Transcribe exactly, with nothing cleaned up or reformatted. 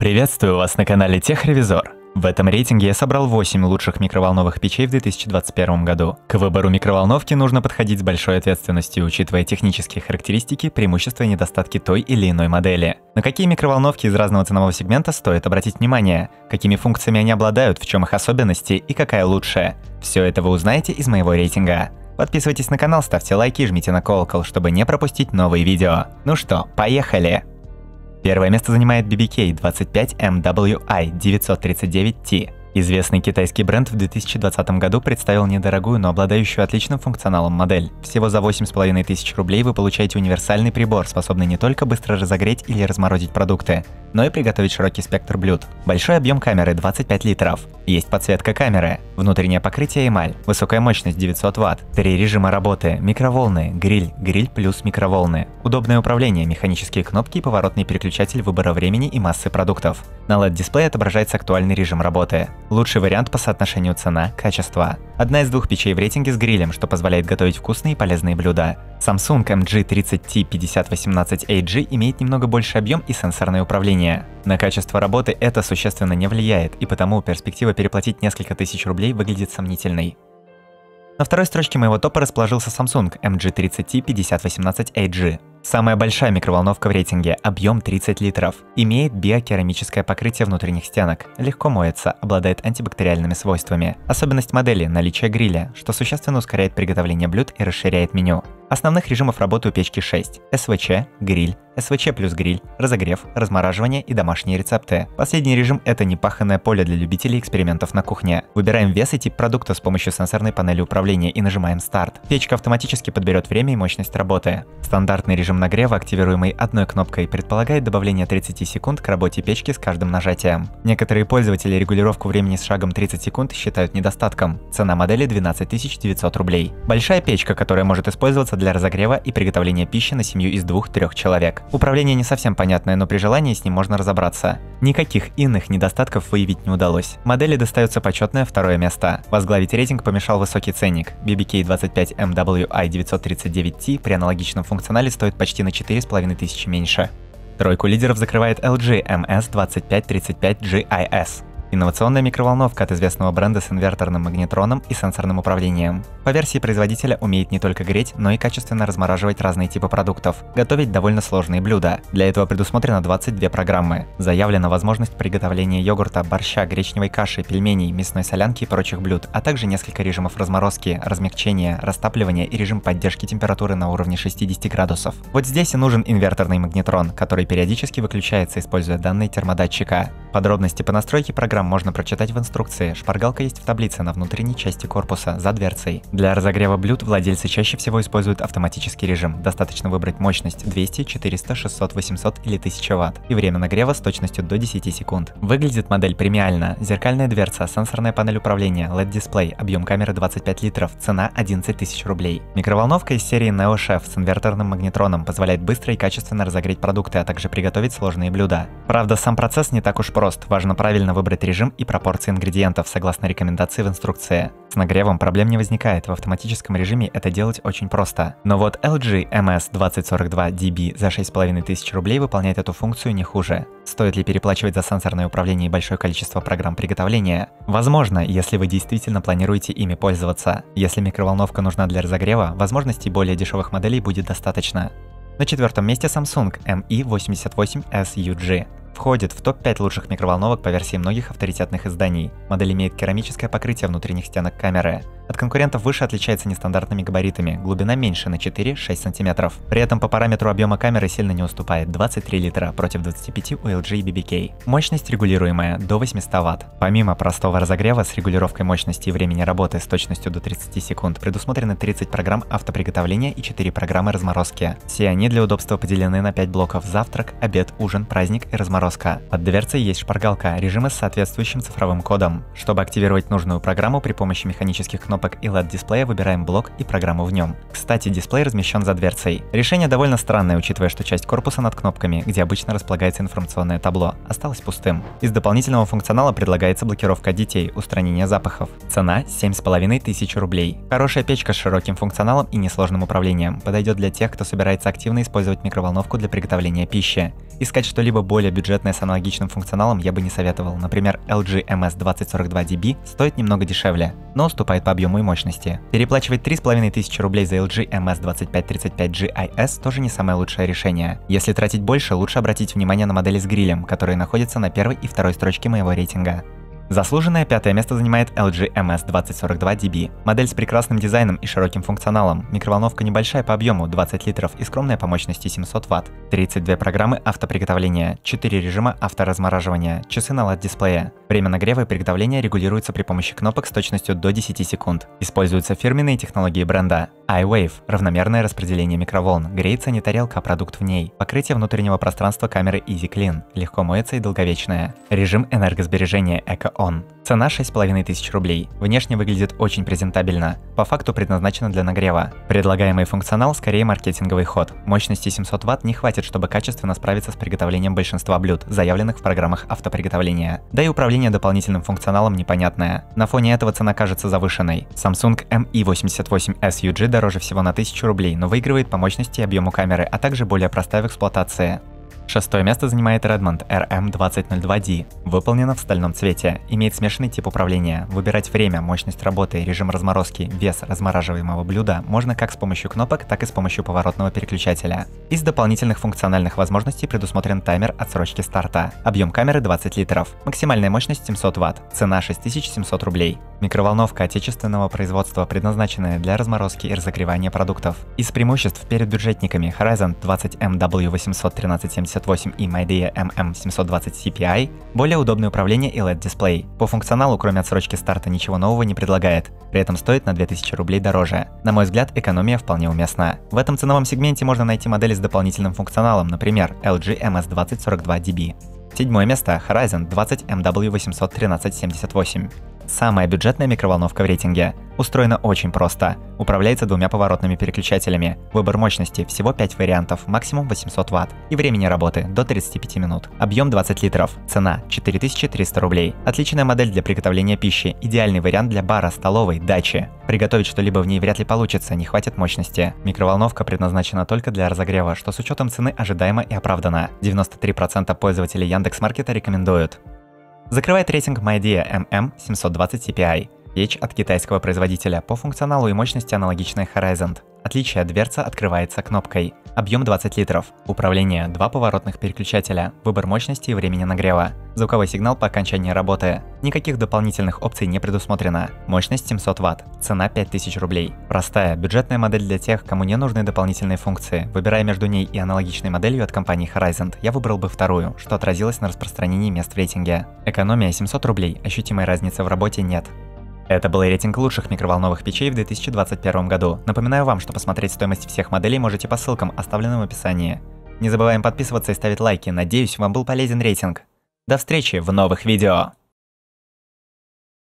Приветствую вас на канале Техревизор. В этом рейтинге я собрал восемь лучших микроволновых печей в две тысячи двадцать первом году. К выбору микроволновки нужно подходить с большой ответственностью, учитывая технические характеристики, преимущества и недостатки той или иной модели. На какие микроволновки из разного ценового сегмента стоит обратить внимание, какими функциями они обладают, в чем их особенности и какая лучшая. Все это вы узнаете из моего рейтинга. Подписывайтесь на канал, ставьте лайки и жмите на колокол, чтобы не пропустить новые видео. Ну что, поехали! Первое место занимает би би кей двадцать пять эм дабл ю ай девятьсот тридцать девять ти. Известный китайский бренд в две тысячи двадцатом году представил недорогую, но обладающую отличным функционалом модель. Всего за восемь с половиной тысяч рублей вы получаете универсальный прибор, способный не только быстро разогреть или разморозить продукты, но и приготовить широкий спектр блюд. Большой объем камеры двадцать пять литров. Есть подсветка камеры, внутреннее покрытие эмаль, высокая мощность девятьсот ватт, три режима работы, микроволны, гриль, гриль плюс микроволны, удобное управление, механические кнопки и поворотный переключатель выбора времени и массы продуктов. На эл и ди-дисплее отображается актуальный режим работы. Лучший вариант по соотношению цена-качество. Одна из двух печей в рейтинге с грилем, что позволяет готовить вкусные и полезные блюда. Samsung эм джи тридцать ти пятьдесят восемнадцать эй джи имеет немного больше объем и сенсорное управление. На качество работы это существенно не влияет, и потому перспектива переплатить несколько тысяч рублей выглядит сомнительной. На второй строчке моего топа расположился Samsung эм джи тридцать ти пятьдесят восемнадцать эй джи. Самая большая микроволновка в рейтинге, объем тридцать литров. Имеет биокерамическое покрытие внутренних стенок, легко моется, обладает антибактериальными свойствами. Особенность модели – наличие гриля, что существенно ускоряет приготовление блюд и расширяет меню. Основных режимов работы у печки шесть – эс вэ че, гриль, эс вэ че плюс гриль, разогрев, размораживание и домашние рецепты. Последний режим – это непаханное поле для любителей экспериментов на кухне. Выбираем вес и тип продукта с помощью сенсорной панели управления и нажимаем старт. Печка автоматически подберет время и мощность работы. Стандартный режим нагрева, активируемый одной кнопкой, предполагает добавление тридцати секунд к работе печки с каждым нажатием. Некоторые пользователи регулировку времени с шагом тридцать секунд считают недостатком. Цена модели двенадцать тысяч девятьсот рублей. Большая печка, которая может использоваться для разогрева и приготовления пищи на семью из двух-трёх человек. Управление не совсем понятное, но при желании с ним можно разобраться. Никаких иных недостатков выявить не удалось. Модели достается почетное второе место. Возглавить рейтинг помешал высокий ценник. би би кей двадцать пять эм дабл ю ай девятьсот тридцать девять ти при аналогичном функционале стоит почти на четыре с половиной тысячи меньше. Тройку лидеров закрывает эл джи эм эс двадцать пять тридцать пять джи ай эс. Инновационная микроволновка от известного бренда с инверторным магнетроном и сенсорным управлением. По версии производителя умеет не только греть, но и качественно размораживать разные типы продуктов, готовить довольно сложные блюда. Для этого предусмотрено двадцать две программы. Заявлена возможность приготовления йогурта, борща, гречневой каши, пельменей, мясной солянки и прочих блюд, а также несколько режимов разморозки, размягчения, растапливания и режим поддержки температуры на уровне шестидесяти градусов. Вот здесь и нужен инверторный магнетрон, который периодически выключается, используя данные термодатчика. Подробности по настройке программ можно прочитать в инструкции. Шпаргалка есть в таблице на внутренней части корпуса, за дверцей. Для разогрева блюд владельцы чаще всего используют автоматический режим. Достаточно выбрать мощность двести, четыреста, шестьсот, восемьсот или тысяча ватт и время нагрева с точностью до десяти секунд. Выглядит модель премиально. Зеркальная дверца, сенсорная панель управления, эл и ди-дисплей, объем камеры двадцать пять литров, цена одиннадцать тысяч рублей. Микроволновка из серии NeoChef с инверторным магнетроном позволяет быстро и качественно разогреть продукты, а также приготовить сложные блюда. Правда, сам процесс не так уж прост. Важно правильно выбрать режим и пропорции ингредиентов согласно рекомендации в инструкции. С нагревом проблем не возникает, в автоматическом режиме это делать очень просто. Но вот эл джи эм эс двадцать сорок два ди би за шесть с половиной тысяч рублей выполняет эту функцию не хуже. Стоит ли переплачивать за сенсорное управление и большое количество программ приготовления? Возможно, если вы действительно планируете ими пользоваться. Если микроволновка нужна для разогрева, возможностей более дешевых моделей будет достаточно. На четвертом месте Samsung эм и восемьдесят восемь эс ю джи. Входит в топ пять лучших микроволновок по версии многих авторитетных изданий. Модель имеет керамическое покрытие внутренних стенок камеры. От конкурентов выше отличается нестандартными габаритами, глубина меньше на четыре-шесть сантиметров. При этом по параметру объема камеры сильно не уступает, двадцать три литра против двадцати пяти у эл джи и би би кей. Мощность регулируемая до восьмисот ватт. Помимо простого разогрева с регулировкой мощности и времени работы с точностью до тридцати секунд, предусмотрены тридцать программ автоприготовления и четыре программы разморозки. Все они для удобства поделены на пять блоков: завтрак, обед, ужин, праздник и разморозка. Под дверцей есть шпаргалка, режимы с соответствующим цифровым кодом. Чтобы активировать нужную программу при помощи механических кнопок кнопок и эл и ди-дисплея выбираем блок и программу в нем. Кстати, дисплей размещен за дверцей. Решение довольно странное, учитывая, что часть корпуса над кнопками, где обычно располагается информационное табло, осталось пустым. Из дополнительного функционала предлагается блокировка детей, устранение запахов. Цена семь с половиной тысяч рублей. Хорошая печка с широким функционалом и несложным управлением. Подойдет для тех, кто собирается активно использовать микроволновку для приготовления пищи. Искать что-либо более бюджетное с аналогичным функционалом я бы не советовал. Например, эл джи эм эс двадцать сорок два ди би стоит немного дешевле, но уступает по объему и мощности. Переплачивать три с половиной тысячи рублей за эл джи эм эс двадцать пять тридцать пять джи ай эс тоже не самое лучшее решение. Если тратить больше, лучше обратить внимание на модели с грилем, которые находятся на первой и второй строчке моего рейтинга. Заслуженное пятое место занимает эл джи эм эс двадцать сорок два ди би. Модель с прекрасным дизайном и широким функционалом. Микроволновка небольшая по объему двадцать литров и скромная по мощности семьсот ватт. тридцать две программы автоприготовления, четыре режима авторазмораживания, часы на эл и ди-дисплее. Время нагрева и приготовления регулируется при помощи кнопок с точностью до десяти секунд. Используются фирменные технологии бренда. iWave – равномерное распределение микроволн. Греется не тарелка, а продукт в ней. Покрытие внутреннего пространства камеры Easy Clean. Легко моется и долговечное. Режим энергосбережения Eco On. Цена шесть с половиной тысяч рублей. Внешне выглядит очень презентабельно. По факту предназначена для нагрева. Предлагаемый функционал скорее маркетинговый ход. Мощности семьсот ватт не хватит, чтобы качественно справиться с приготовлением большинства блюд, заявленных в программах автоприготовления. Да и управление дополнительным функционалом непонятное. На фоне этого цена кажется завышенной. Samsung эм и восемьдесят восемь эс ю джи дороже всего на тысячу рублей, но выигрывает по мощности и объему камеры, а также более простая в эксплуатации. Шестое место занимает Redmond эр эм двадцать ноль два ди. Выполнена в стальном цвете. Имеет смешанный тип управления. Выбирать время, мощность работы, режим разморозки, вес размораживаемого блюда можно как с помощью кнопок, так и с помощью поворотного переключателя. Из дополнительных функциональных возможностей предусмотрен таймер отсрочки старта. Объем камеры двадцать литров. Максимальная мощность семьсот ватт. Цена шесть тысяч семьсот рублей. Микроволновка отечественного производства, предназначенная для разморозки и разогревания продуктов. Из преимуществ перед бюджетниками Horizon двадцать эм дабл ю восемьсот тринадцать семьдесят восемь и Midea эм эм семьсот двадцать си пи ай более удобное управление и эл и ди-дисплей. По функционалу, кроме отсрочки старта, ничего нового не предлагает. При этом стоит на две тысячи рублей дороже. На мой взгляд, экономия вполне уместна. В этом ценовом сегменте можно найти модели с дополнительным функционалом, например, эл джи эм эс двадцать сорок два ди би. Седьмое место – Horizon двадцать эм дабл ю восемьсот тринадцать семьдесят восемь. Самая бюджетная микроволновка в рейтинге. Устроена очень просто. Управляется двумя поворотными переключателями. Выбор мощности – всего пять вариантов, максимум восемьсот ватт. И времени работы – до тридцати пяти минут. Объем двадцать литров. Цена – четыре тысячи триста рублей. Отличная модель для приготовления пищи. Идеальный вариант для бара, столовой, дачи. Приготовить что-либо в ней вряд ли получится, не хватит мощности. Микроволновка предназначена только для разогрева, что с учетом цены ожидаемо и оправдано. девяносто три процента пользователей Яндекс.Маркета рекомендуют. Закрывает рейтинг Midea эм эм семьсот двадцать си пи ай. Печь от китайского производителя, по функционалу и мощности аналогичная Horizon. Отличие: дверца открывается кнопкой. Объем двадцать литров. Управление: два поворотных переключателя. Выбор мощности и времени нагрева. Звуковой сигнал по окончании работы. Никаких дополнительных опций не предусмотрено. Мощность семьсот ватт. Цена пять тысяч рублей. Простая, бюджетная модель для тех, кому не нужны дополнительные функции. Выбирая между ней и аналогичной моделью от компании Horizon, я выбрал бы вторую, что отразилось на распространении мест в рейтинге. Экономия семьсот рублей, ощутимой разницы в работе нет. Это был рейтинг лучших микроволновых печей в две тысячи двадцать первом году. Напоминаю вам, что посмотреть стоимость всех моделей можете по ссылкам, оставленным в описании. Не забываем подписываться и ставить лайки. Надеюсь, вам был полезен рейтинг. До встречи в новых видео!